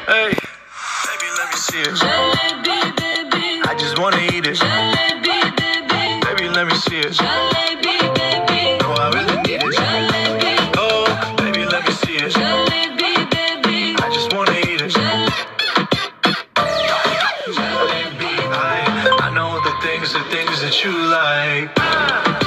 Hey, baby, let me see it. Jalebi, baby. I just wanna eat it. Jalebi, baby. Baby, let me see it. Jalebi, baby. No, I really need it. Jalebi. Oh, baby, let me see it. Jalebi, baby. I just wanna eat it. Jalebi. I know the things that you like.